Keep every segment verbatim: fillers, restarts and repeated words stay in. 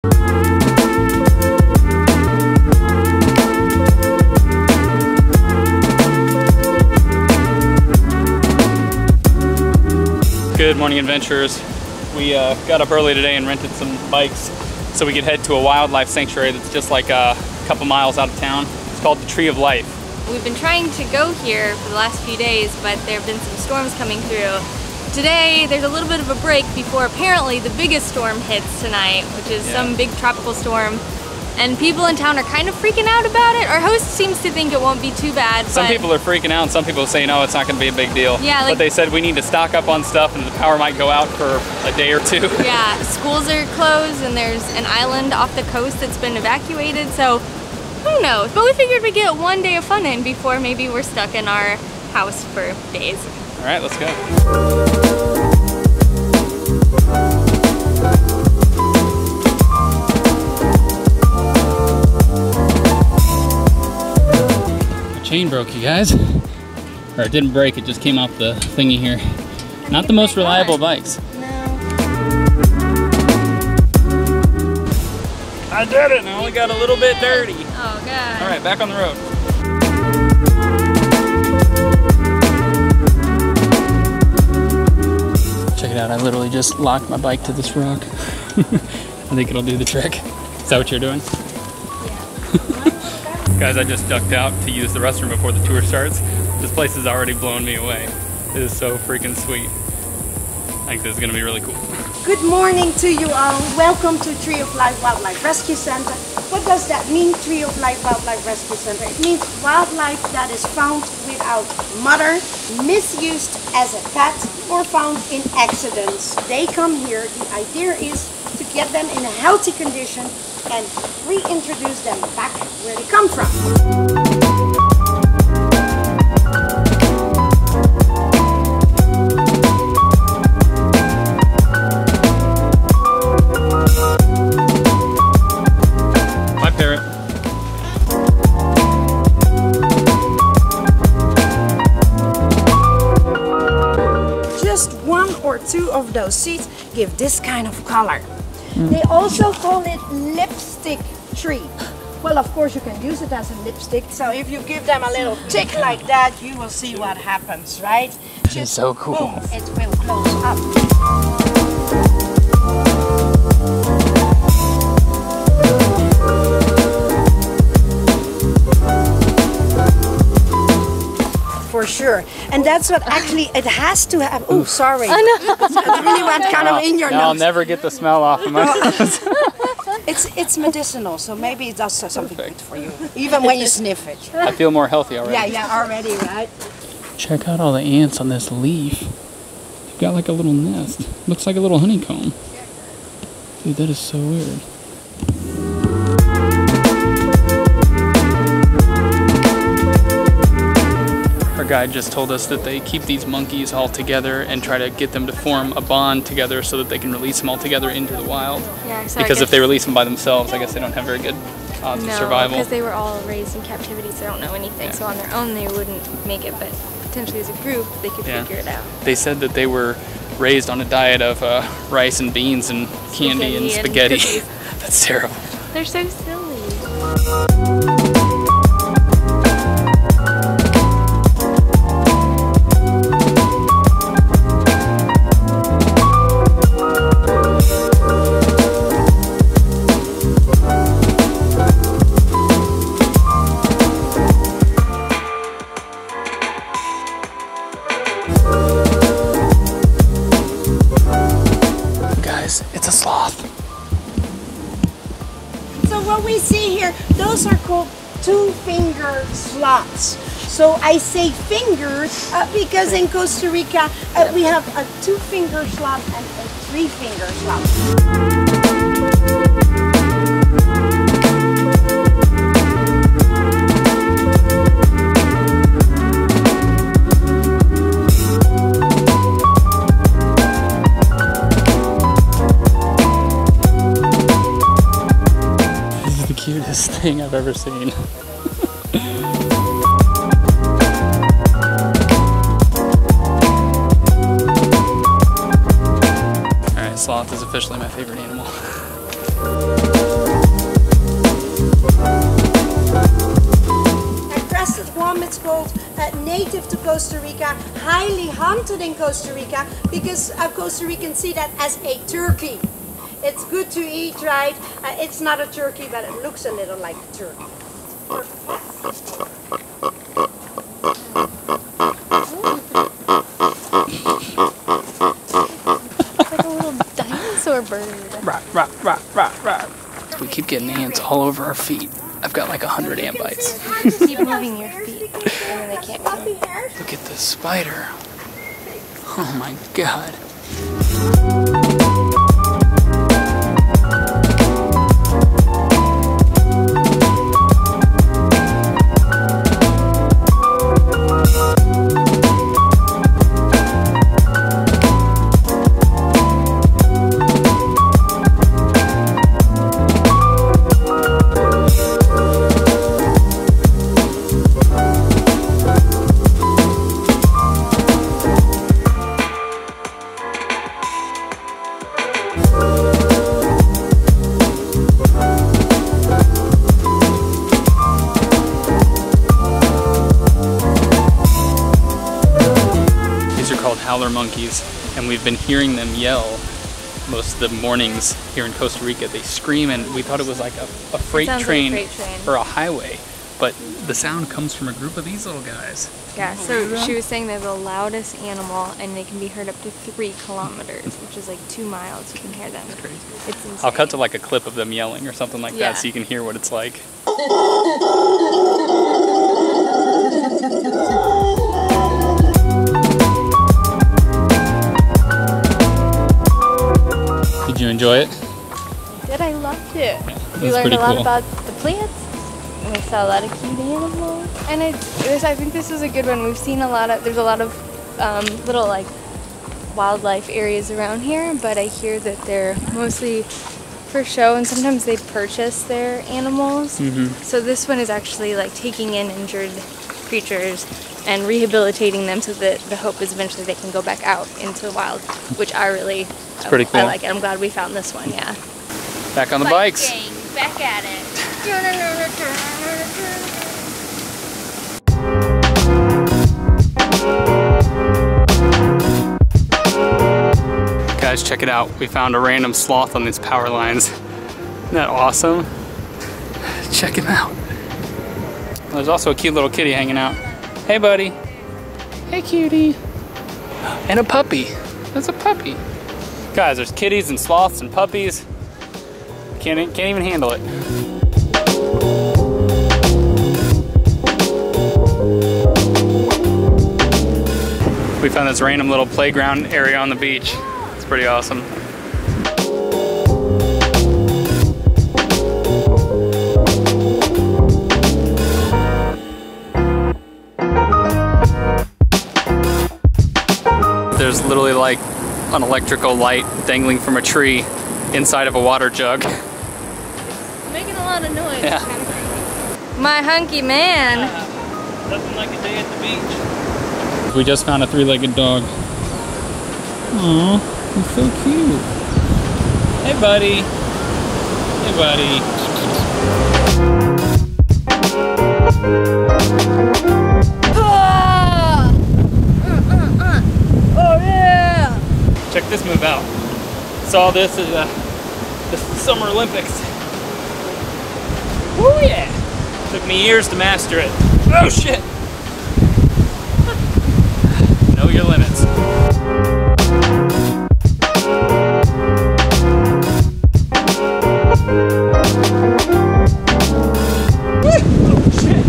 Good morning, adventurers. We uh, got up early today and rented some bikes so we could head to a wildlife sanctuary that's just like a couple miles out of town. It's called the Tree of Life. We've been trying to go here for the last few days, but there have been some storms coming through. Today, there's a little bit of a break before apparently the biggest storm hits tonight, which is yeah. some big tropical storm. And people in town are kind of freaking out about it. Our host seems to think it won't be too bad. Some but people are freaking out and some people are saying, no, it's not gonna be a big deal. Yeah, like, but they said we need to stock up on stuff and the power might go out for a day or two. Yeah, schools are closed and there's an island off the coast that's been evacuated, so who knows? But we figured we'd get one day of fun in before maybe we're stuck in our house for days. All right, let's go. Chain broke, you guys. Or it didn't break, it just came off the thingy here. Not the most reliable bikes. No. I did it! I only got a little bit dirty. Oh, God. All right, back on the road. Check it out, I literally just locked my bike to this rock. I think it'll do the trick. Is that what you're doing? Guys, I just ducked out to use the restroom before the tour starts. This place has already blown me away. It is so freaking sweet. I think this is gonna be really cool. Good morning to you all. Welcome to Tree of Life Wildlife Rescue Center. What does that mean, Tree of Life Wildlife Rescue Center? It means wildlife that is found without mother, misused as a pet, or found in accidents. They come here. The idea is to get them in a healthy condition and reintroduce them back where they come from. Bye, parrot. Just one or two of those seeds give this kind of color. They also call it lipstick tree. Well, of course you can use it as a lipstick. So if you give them a little tick like that, you will see what happens, right? That is so cool. Boom, it will close up. For sure. And that's what actually it has to have. Oh, sorry. Oh, no. It really went kind of in your no, nose. I'll never get the smell off of my nose. It's it's medicinal, so maybe it does something good for you, even when you sniff it. I feel more healthy already. Yeah, yeah, already, right? Check out all the ants on this leaf. They've got like a little nest. Looks like a little honeycomb. Dude, that is so weird. Our guide just told us that they keep these monkeys all together and try to get them to form a bond together so that they can release them all together into the wild. Yeah, so because if they release them by themselves, I guess they don't have very good odds no, of survival. because they were all raised in captivity, so they don't know anything. Yeah. So on their own, they wouldn't make it, but potentially as a group, they could yeah. figure it out. They said that they were raised on a diet of uh, rice and beans and candy and spaghetti. And That's terrible. They're so silly. It's a sloth. So what we see here, those are called two-finger sloths. So I say fingers uh, because in Costa Rica uh, we have a two-finger sloth and a three-finger sloth. Cutest thing I've ever seen. Alright, sloth is officially my favorite animal. Costa Rica, highly hunted in Costa Rica, because uh, Costa Ricans see that as a turkey. It's good to eat, right? Uh, it's not a turkey, but it looks a little like a turkey. It's like a little dinosaur bird. Rah, rah, rah, rah, rah. We keep getting ants all over our feet. I've got like a hundred ant bites. Keep moving your feet, and then they can't come. Look at this spider. Oh my god. Howler monkeys, and we've been hearing them yell most of the mornings here in Costa Rica. They scream, and we thought it was like a, a freight train like a freight train or a highway, but the sound comes from a group of these little guys. Yeah, so she was saying they're the loudest animal, and they can be heard up to three kilometers, which is like two miles. You can hear them. That's crazy. It's insane. I'll cut to like a clip of them yelling or something like Yeah. that, so you can hear what it's like. Did you enjoy it? Did I loved it. Yeah, we learned pretty a lot cool. about the plants, and we saw a lot of cute animals. And it, it was, I think this was a good one. We've seen a lot of, there's a lot of um, little like wildlife areas around here, but I hear that they're mostly for show, and sometimes they purchase their animals. Mm-hmm. So this one is actually like taking in injured creatures and rehabilitating them, so that the hope is eventually they can go back out into the wild, which I really, It's pretty cool. I like it. I'm glad we found this one, yeah. Back on the bikes. Gang, back at it. Guys, check it out. We found a random sloth on these power lines. Isn't that awesome? Check him out. There's also a cute little kitty hanging out. Hey, buddy. Hey, cutie. And a puppy. That's a puppy. Guys, there's kitties and sloths and puppies. Can't, can't even handle it. We found this random little playground area on the beach. It's pretty awesome. There's literally like an electrical light dangling from a tree inside of a water jug. It's making a lot of noise. Yeah. It's kind of crazy. My hunky man. Uh, nothing like a day at the beach. We just found a three-legged dog. Aww, he's so cute. Hey, buddy. Hey, buddy. Ah! Uh, uh, uh. Oh yeah! Check this move out. Saw this at uh, the Summer Olympics. Oh yeah! Took me years to master it. Oh shit! Know your limits. Oh shit!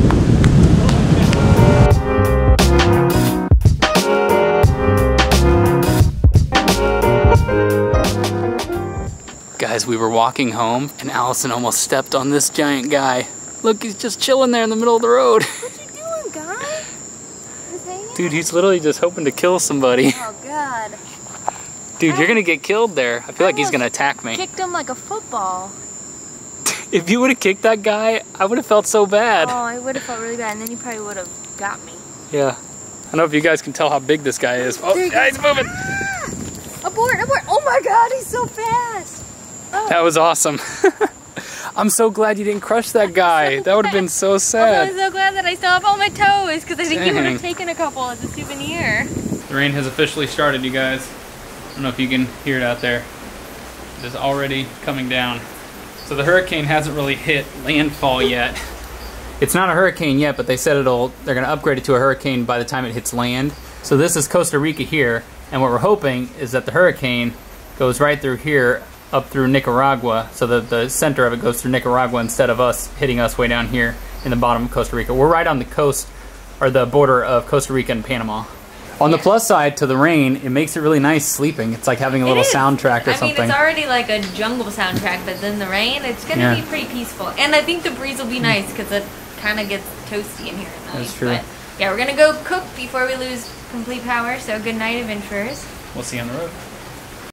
Guys, we were walking home and Allison almost stepped on this giant guy. Look, he's just chilling there in the middle of the road. What you doing, guy? Just hanging? Dude, he's literally just hoping to kill somebody. Oh god. Dude, you're gonna get killed there. I feel I like he's gonna almost attack me. Kicked him like a football. If you would have kicked that guy, I would have felt so bad. Oh, I would have felt really bad, and then he probably would have got me. Yeah. I don't know if you guys can tell how big this guy is. Oh, yeah, he's moving. Abort, abort. Oh my god, he's so fast. Oh. That was awesome. I'm so glad you didn't crush that guy. So that would have been so sad. I'm so glad that I still have all my toes because I think you would Dang. have taken a couple as a souvenir. The rain has officially started, you guys. I don't know if you can hear it out there. It is already coming down. So the hurricane hasn't really hit landfall yet. It's not a hurricane yet, but they said it'll, they're gonna upgrade it to a hurricane by the time it hits land. So this is Costa Rica here, and what we're hoping is that the hurricane goes right through here, up through Nicaragua, so that the center of it goes through Nicaragua instead of us hitting us way down here in the bottom of Costa Rica. We're right on the coast, or the border of Costa Rica and Panama. On the plus side to the rain, it makes it really nice sleeping. It's like having a little soundtrack or I something. I mean, it's already like a jungle soundtrack, but then the rain, it's gonna Yeah. be pretty peaceful. And I think the breeze will be nice because it kind of gets toasty in here at night. That's true. But yeah, we're gonna go cook before we lose complete power, so good night, adventurers. We'll see you on the road.